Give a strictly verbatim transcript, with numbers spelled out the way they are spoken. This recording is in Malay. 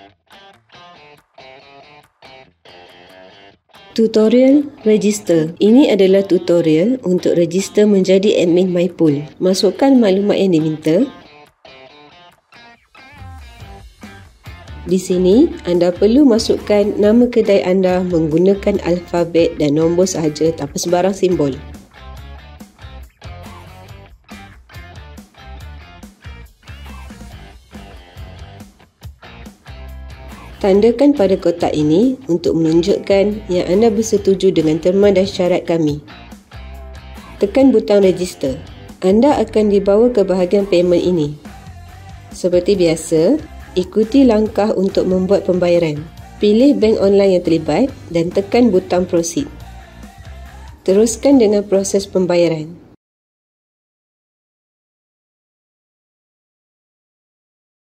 Tutorial register. Ini adalah tutorial untuk register menjadi admin MyPool. Masukkan maklumat yang diminta. Di sini, anda perlu masukkan nama kedai anda menggunakan alfabet dan nombor sahaja tanpa sebarang simbol. Tandakan pada kotak ini untuk menunjukkan yang anda bersetuju dengan terma dan syarat kami. Tekan butang register. Anda akan dibawa ke bahagian payment ini. Seperti biasa, ikuti langkah untuk membuat pembayaran. Pilih bank online yang terlibat dan tekan butang proceed. Teruskan dengan proses pembayaran.